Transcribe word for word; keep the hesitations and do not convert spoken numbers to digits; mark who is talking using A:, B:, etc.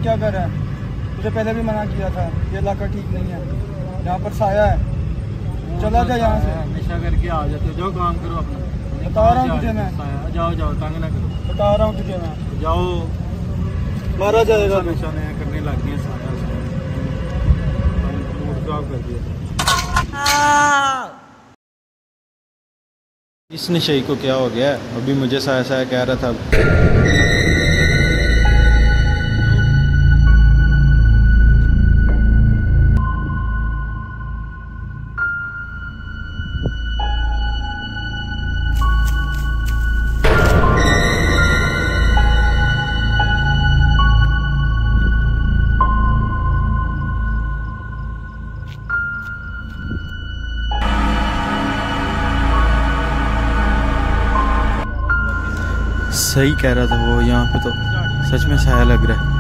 A: क्या कर रहा है? तुझे पहले भी मना किया था, ये इलाका ठीक नहीं है, यहाँ पर साया है, चला जा यहाँ से।
B: हमेशा करके आ जाते हो, जाओ काम करो अपना।
A: बता रहा हूँ तुझे मैं,
B: जाओ जाओ, तंग ना करो,
A: बता रहा हूँ तुझे मैं,
B: जाओ,
A: मारा जाएगा।
B: हमेशा नया करने लग गए, साया मूड खराब कर दिया।
C: इस नशे को क्या हो गया? अभी मुझे साया साया कह रहा था। सही कह रहा था वो, यहाँ पे तो सच में साया लग रहा है।